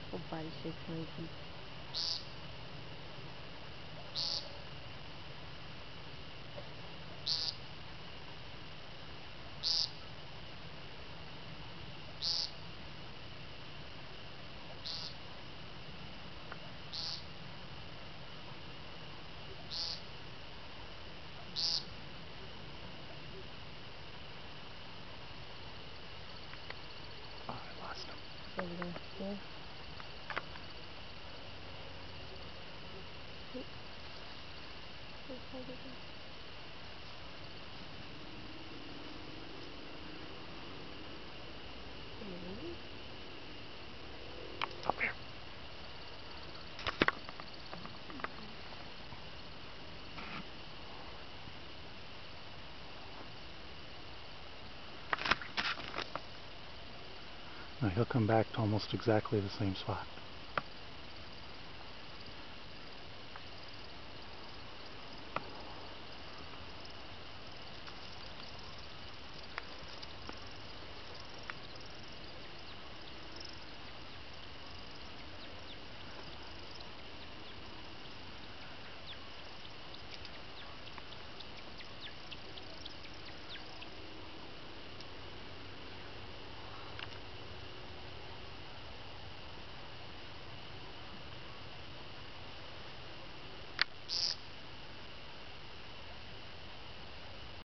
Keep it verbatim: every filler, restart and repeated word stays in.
Full body shaped monkey. Oh, I lost him. Over there. Yeah. Up here. Now he'll come back to almost exactly the same spot.